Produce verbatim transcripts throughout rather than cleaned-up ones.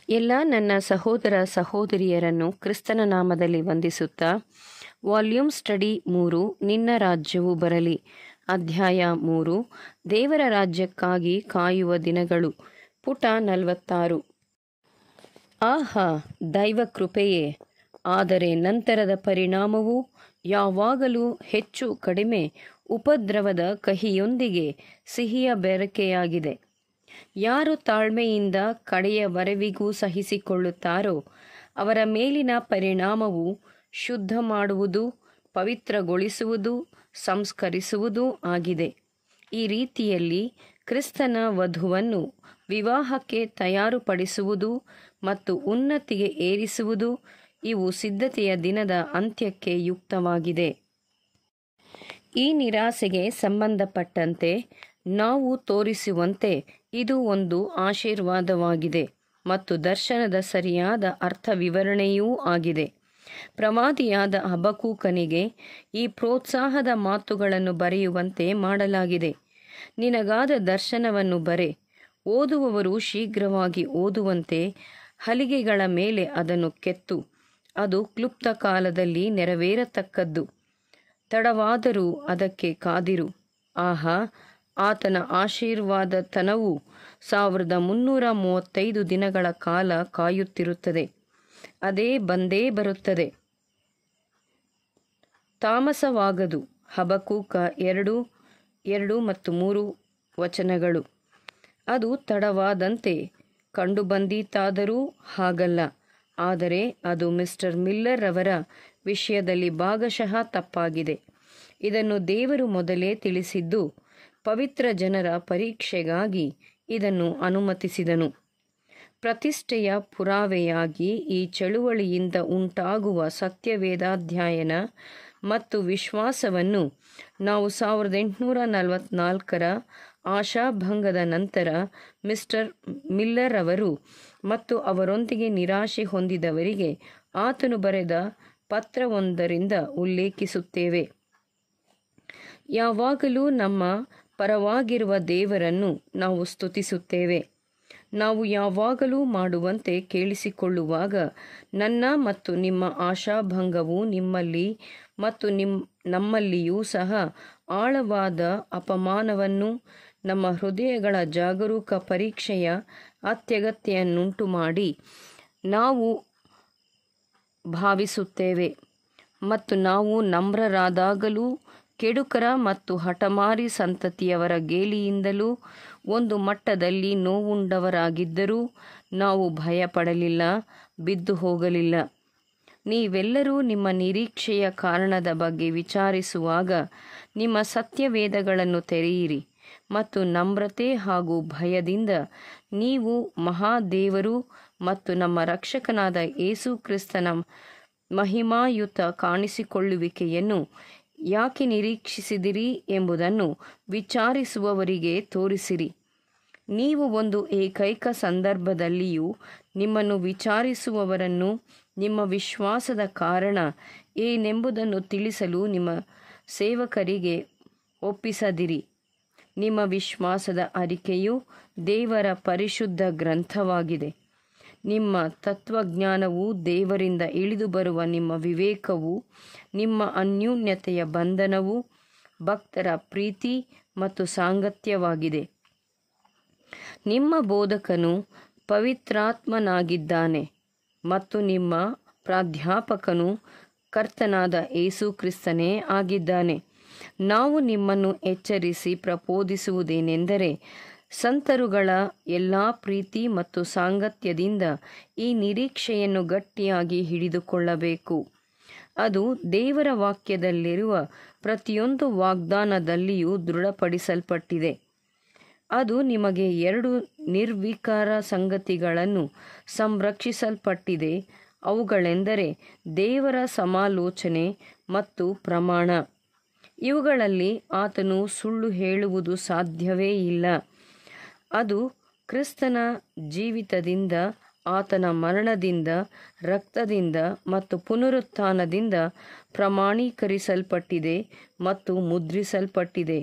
ಎಲ್ಲ ನನ್ನ ಸಹೋದರ ಸಹೋದರಿಯರನ್ನು ಕ್ರಿಸ್ತನ ನಾಮದಲ್ಲಿ ವಂದಿಸುತ್ತಾ, ವಾಲ್ಯೂಮ್ ಸ್ಟಡಿ ಮೂರು, ನಿನ್ನ ರಾಜ್ಯವು ಬರಲಿ, ಅಧ್ಯಾಯ ಮೂರು, ದೇವರ ರಾಜ್ಯಕ್ಕಾಗಿ ಕಾಯುವ ದಿನಗಳು, ಪುಟ ನಲವತ್ತಾರು. ಆಹಾ, ದೈವ ಕೃಪೆಯೇ! ಆದರೆ ನಂತರದ ಪರಿಣಾಮವು ಯಾವಾಗಲೂ ಹೆಚ್ಚು ಕಡಿಮೆ ಉಪದ್ರವದ ಕಹಿಯೊಂದಿಗೆ ಸಿಹಿಯ ಬೆರಕೆಯಾಗಿದೆ. ಯಾರು ತಾಳ್ಮೆಯಿಂದ ಕಡೆಯವರೆವಿಗೂ ಸಹಿಸಿಕೊಳ್ಳುತ್ತಾರೋ ಅವರ ಮೇಲಿನ ಪರಿಣಾಮವು ಶುದ್ಧ ಮಾಡುವುದು, ಪವಿತ್ರಗೊಳಿಸುವುದು, ಸಂಸ್ಕರಿಸುವುದೂ ಆಗಿದೆ. ಈ ರೀತಿಯಲ್ಲಿ ಕ್ರಿಸ್ತನ ವಧುವನ್ನು ವಿವಾಹಕ್ಕೆ ತಯಾರುಪಡಿಸುವುದು ಮತ್ತು ಉನ್ನತಿಗೆ ಏರಿಸುವುದು ಇವು ಸಿದ್ಧತೆಯ ದಿನದ ಅಂತ್ಯಕ್ಕೆ ಯುಕ್ತವಾಗಿದೆ. ಈ ನಿರಾಸೆಗೆ ಸಂಬಂಧಪಟ್ಟಂತೆ ನಾವು ತೋರಿಸುವಂತೆ ಇದು ಒಂದು ಆಶೀರ್ವಾದವಾಗಿದೆ ಮತ್ತು ದರ್ಶನದ ಸರಿಯಾದ ಅರ್ಥ ವಿವರಣೆಯೂ ಆಗಿದೆ. ಪ್ರವಾದಿಯಾದ ಹಬಕ್ಕೂಕನಿಗೆ ಈ ಪ್ರೋತ್ಸಾಹದ ಮಾತುಗಳನ್ನು ಬರೆಯುವಂತೆ ಮಾಡಲಾಗಿದೆ. ನಿನಗಾದ ದರ್ಶನವನ್ನು ಬರೆ, ಓದುವವರು ಶೀಘ್ರವಾಗಿ ಓದುವಂತೆ ಹಲಿಗೆಗಳ ಮೇಲೆ ಅದನ್ನು ಕೆತ್ತು. ಅದು ಕ್ಲುಪ್ತ ಕಾಲದಲ್ಲಿ ನೆರವೇರತಕ್ಕದ್ದು. ತಡವಾದರೂ ಅದಕ್ಕೆ ಕಾದಿರು. ಆಹಾ, ಆತನ ಆಶೀರ್ವಾದತನವು ಸಾವಿರದ ಮುನ್ನೂರ ಮೂವತ್ತೈದು ದಿನಗಳ ಕಾಲ ಕಾಯುತ್ತಿರುತ್ತದೆ. ಅದೇ ಬಂದೇ ಬರುತ್ತದೆ, ತಾಮಸವಾಗದು. ಹಬಕ್ಕೂಕ ಎರಡು ಎರಡು ಮತ್ತು ಮೂರು ವಚನಗಳು. ಅದು ತಡವಾದಂತೆ ಕಂಡುಬಂದೀತಾದರೂ ಹಾಗಲ್ಲ. ಆದರೆ ಅದು ಮಿಸ್ಟರ್ ಮಿಲ್ಲರ್ ಅವರ ವಿಷಯದಲ್ಲಿ ಭಾಗಶಃ ತಪ್ಪಾಗಿದೆ. ಇದನ್ನು ದೇವರು ಮೊದಲೇ ತಿಳಿಸಿದ್ದು ಪವಿತ್ರ ಜನರ ಪರೀಕ್ಷೆಗಾಗಿ ಇದನ್ನು ಅನುಮತಿಸಿದನು. ಪ್ರತಿಷ್ಠೆಯ ಪುರಾವೆಯಾಗಿ ಈ ಚಳುವಳಿಯಿಂದ ಉಂಟಾಗುವ ಸತ್ಯವೇದಾಧ್ಯಯನ ಮತ್ತು ವಿಶ್ವಾಸವನ್ನು ನಾವು ಸಾವಿರದ ಎಂಟುನೂರ ನಲವತ್ನಾಲ್ಕರ ಆಶಾಭಂಗದ ನಂತರ ಮಿಸ್ಟರ್ ಮಿಲ್ಲರ್ ಅವರು ಮತ್ತು ಅವರೊಂದಿಗೆ ನಿರಾಶೆ ಹೊಂದಿದವರಿಗೆ ಆತನು ಬರೆದ ಪತ್ರವೊಂದರಿಂದ ಉಲ್ಲೇಖಿಸುತ್ತೇವೆ. ಯಾವಾಗಲೂ ನಮ್ಮ ಪರವಾಗಿರುವ ದೇವರನ್ನು ನಾವು ಸ್ತುತಿಸುತ್ತೇವೆ. ನಾವು ಯಾವಾಗಲೂ ಮಾಡುವಂತೆ ಕೇಳಿಸಿಕೊಳ್ಳುವಾಗ ನನ್ನ ಮತ್ತು ನಿಮ್ಮ ಆಶಾಭಂಗವು ನಿಮ್ಮಲ್ಲಿ ಮತ್ತು ನಿಮ್ ನಮ್ಮಲ್ಲಿಯೂ ಸಹ ಆಳವಾದ ಅಪಮಾನವನ್ನು, ನಮ್ಮ ಹೃದಯಗಳ ಜಾಗರೂಕ ಪರೀಕ್ಷೆಯ ಅತ್ಯಗತ್ಯನ್ನುಂಟು ಮಾಡಿ ನಾವು ಭಾವಿಸುತ್ತೇವೆ. ಮತ್ತು ನಾವು ನಮ್ರರಾದಾಗಲೂ ಕೆಡುಕರ ಮತ್ತು ಹಠಮಾರಿ ಸಂತತಿಯವರ ಗೇಲಿಯಿಂದಲೂ ಒಂದು ಮಟ್ಟದಲ್ಲಿ ನೋವುಂಡವರಾಗಿದ್ದರೂ ನಾವು ಭಯಪಡಲಿಲ್ಲ, ಬಿದ್ದು ಹೋಗಲಿಲ್ಲ. ನೀವೆಲ್ಲರೂ ನಿಮ್ಮ ನಿರೀಕ್ಷೆಯ ಕಾರಣದ ಬಗ್ಗೆ ವಿಚಾರಿಸುವಾಗ ನಿಮ್ಮ ಸತ್ಯವೇದಗಳನ್ನು ತೆರೆಯಿರಿ ಮತ್ತು ನಮ್ರತೆ ಹಾಗೂ ಭಯದಿಂದ ನೀವು ಮಹಾದೇವರು ಮತ್ತು ನಮ್ಮ ರಕ್ಷಕನಾದ ಯೇಸು ಕ್ರಿಸ್ತನ ಮಹಿಮಾಯುತ ಕಾಣಿಸಿಕೊಳ್ಳುವಿಕೆಯನ್ನು ಯಾಕೆ ನಿರೀಕ್ಷಿಸಿದಿರಿ ಎಂಬುದನ್ನು ವಿಚಾರಿಸುವವರಿಗೆ ತೋರಿಸಿರಿ. ನೀವು ಒಂದು ಏಕೈಕ ಸಂದರ್ಭದಲ್ಲಿಯೂ ನಿಮ್ಮನ್ನು ವಿಚಾರಿಸುವವರನ್ನು ನಿಮ್ಮ ವಿಶ್ವಾಸದ ಕಾರಣ ಏನೆಂಬುದನ್ನು ತಿಳಿಸಲು ನಿಮ್ಮ ಸೇವಕರಿಗೆ ಒಪ್ಪಿಸದಿರಿ. ನಿಮ್ಮ ವಿಶ್ವಾಸದ ಅರಿಕೆಯು ದೇವರ ಪರಿಶುದ್ಧ ಗ್ರಂಥವಾಗಿದೆ. ನಿಮ್ಮ ತತ್ವಜ್ಞಾನವು ದೇವರಿಂದ ಇಳಿದು ಬರುವ ನಿಮ್ಮ ವಿವೇಕವು, ನಿಮ್ಮ ಅನ್ಯೋನ್ಯತೆಯ ಬಂಧನವು ಭಕ್ತರ ಪ್ರೀತಿ ಮತ್ತು ಸಾಂಗತ್ಯವಾಗಿದೆ. ನಿಮ್ಮ ಬೋಧಕನು ಪವಿತ್ರಾತ್ಮನಾಗಿದ್ದಾನೆ ಮತ್ತು ನಿಮ್ಮ ಪ್ರಾಧ್ಯಾಪಕನು ಕರ್ತನಾದ ಯೇಸು ಕ್ರಿಸ್ತನೇ ಆಗಿದ್ದಾನೆ. ನಾವು ನಿಮ್ಮನ್ನು ಎಚ್ಚರಿಸಿ ಪ್ರಬೋಧಿಸುವುದೇನೆಂದರೆ, ಸಂತರುಗಳ ಎಲ್ಲ ಪ್ರೀತಿ ಮತ್ತು ಸಾಂಗತ್ಯದಿಂದ ಈ ನಿರೀಕ್ಷೆಯನ್ನು ಗಟ್ಟಿಯಾಗಿ ಹಿಡಿದುಕೊಳ್ಳಬೇಕು. ಅದು ದೇವರ ವಾಕ್ಯದಲ್ಲಿರುವ ಪ್ರತಿಯೊಂದು ವಾಗ್ದಾನದಲ್ಲಿಯೂ ದೃಢಪಡಿಸಲ್ಪಟ್ಟಿದೆ. ಅದು ನಿಮಗೆ ಎರಡು ನಿರ್ವಿಕಾರ ಸಂಗತಿಗಳನ್ನು ಸಂರಕ್ಷಿಸಲ್ಪಟ್ಟಿದೆ. ಅವುಗಳೆಂದರೆ ದೇವರ ಸಮಾಲೋಚನೆ ಮತ್ತು ಪ್ರಮಾಣ. ಇವುಗಳಲ್ಲಿ ಆತನು ಸುಳ್ಳು ಹೇಳುವುದು ಸಾಧ್ಯವೇ ಇಲ್ಲ. ಅದು ಕ್ರಿಸ್ತನ ಜೀವಿತದಿಂದ, ಆತನ ಮರಣದಿಂದ, ರಕ್ತದಿಂದ ಮತ್ತು ಪುನರುತ್ಥಾನದಿಂದ ಪ್ರಮಾಣೀಕರಿಸಲ್ಪಟ್ಟಿದೆ ಮತ್ತು ಮುದ್ರಿಸಲ್ಪಟ್ಟಿದೆ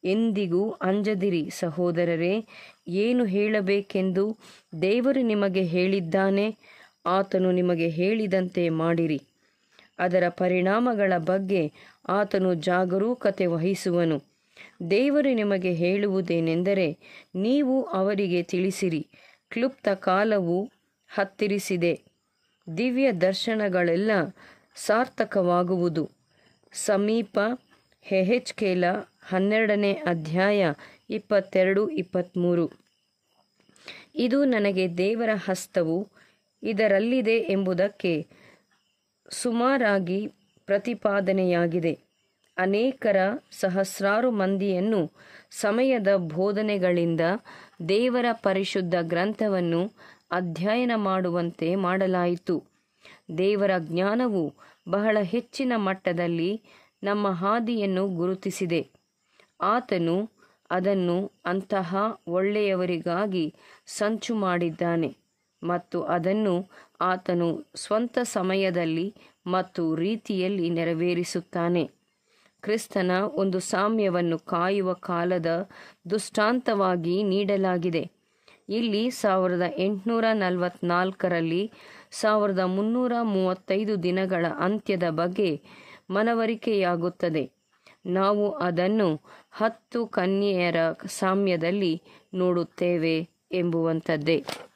ಎಂದಿಗೂ ಅಂಜದಿರಿ ಸಹೋದರರೇ. ಏನು ಹೇಳಬೇಕೆಂದು ದೇವರು ನಿಮಗೆ ಹೇಳಿದ್ದಾನೆ, ಆತನು ನಿಮಗೆ ಹೇಳಿದಂತೆ ಮಾಡಿರಿ. ಅದರ ಪರಿಣಾಮಗಳ ಬಗ್ಗೆ ಆತನು ಜಾಗರೂಕತೆ ವಹಿಸುವನು. ದೇವರು ನಿಮಗೆ ಹೇಳುವುದೇನೆಂದರೆ, ನೀವು ಅವರಿಗೆ ತಿಳಿಸಿರಿ, ಕ್ಲುಪ್ತ ಕಾಲವು ಹತ್ತಿರಿಸಿದೆ, ದಿವ್ಯ ದರ್ಶನಗಳೆಲ್ಲ ಸಾರ್ಥಕವಾಗುವುದು ಸಮೀಪ. ಯೆಹೆಜ್ಕೇಲ ಹನ್ನೆರಡನೇ ಅಧ್ಯಾಯ ಇಪ್ಪತ್ತೆರಡು ಇಪ್ಪತ್ತ್ಮೂರು. ಇದು ನನಗೆ ದೇವರ ಹಸ್ತವು ಇದರಲ್ಲಿದೆ ಎಂಬುದಕ್ಕೆ ಸುಮಾರಾಗಿ ಪ್ರತಿಪಾದನೆಯಾಗಿದೆ. ಅನೇಕರ ಸಹಸ್ರಾರು ಮಂದಿಯನ್ನು ಸಮಯದ ಬೋಧನೆಗಳಿಂದ ದೇವರ ಪರಿಶುದ್ಧ ಗ್ರಂಥವನ್ನು ಅಧ್ಯಯನ ಮಾಡುವಂತೆ ಮಾಡಲಾಯಿತು. ದೇವರ ಜ್ಞಾನವು ಬಹಳ ಹೆಚ್ಚಿನ ಮಟ್ಟದಲ್ಲಿ ನಮ್ಮ ಹಾದಿಯನ್ನು ಗುರುತಿಸಿದೆ. ಆತನು ಅದನ್ನು ಅಂತಹ ಒಳ್ಳೆಯವರಿಗಾಗಿ ಸಂಚು ಮಾಡಿದ್ದಾನೆ ಮತ್ತು ಅದನ್ನು ಆತನು ಸ್ವಂತ ಸಮಯದಲ್ಲಿ ಮತ್ತು ರೀತಿಯಲ್ಲಿ ನೆರವೇರಿಸುತ್ತಾನೆ. ಕ್ರಿಸ್ತನ ಒಂದು ಸಾಮ್ಯವನ್ನು ಕಾಯುವ ಕಾಲದ ದೃಷ್ಟಾಂತವಾಗಿ ನೀಡಲಾಗಿದೆ. ಇಲ್ಲಿ ಸಾವಿರದ ಎಂಟುನೂರ ನಲವತ್ನಾಲ್ಕರಲ್ಲಿ ಸಾವಿರದ ಮುನ್ನೂರ ಮೂವತ್ತೈದು ದಿನಗಳ ಅಂತ್ಯದ ಬಗ್ಗೆ ಮನವರಿಕೆಯಾಗುತ್ತದೆ. ನಾವು ಅದನ್ನು ಹತ್ತು ಕನ್ಯೆಯರ ಸಾಮ್ಯದಲ್ಲಿ ನೋಡುತ್ತೇವೆ ಎಂಬುವಂಥದ್ದೇ.